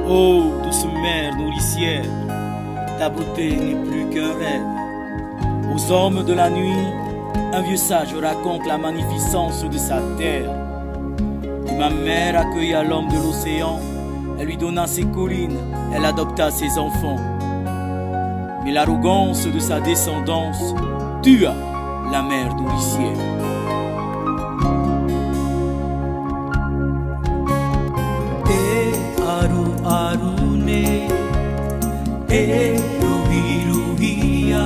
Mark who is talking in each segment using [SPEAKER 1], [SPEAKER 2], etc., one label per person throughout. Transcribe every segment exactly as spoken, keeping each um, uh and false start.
[SPEAKER 1] Ô douce mère nourricière, ta beauté n'est plus qu'un rêve. Aux hommes de la nuit, un vieux sage raconte la magnificence de sa terre. Et ma mère accueilla l'homme de l'océan, elle lui donna ses collines, elle adopta ses enfants. Mais l'arrogance de sa descendance tua la mère nourricière.
[SPEAKER 2] Arune e ruhi ruhia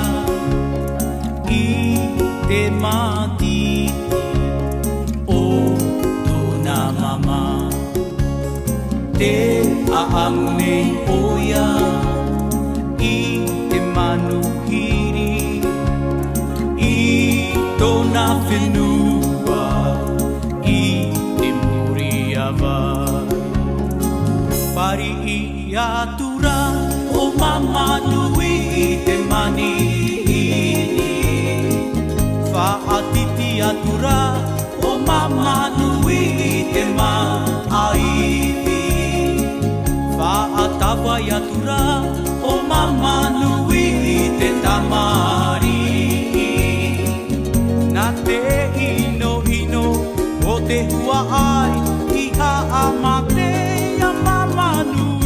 [SPEAKER 2] i te mati o tōna mama te aamune oia i te manuhiri i tōna whenua i te muriawa. Pari i atura o mama nui i te mani whaatiti atura o mama nui i te maaiwi. Whaatawai atura o mama nui i te tamari. Nā te ino ino o te hua ai i a amate. Manu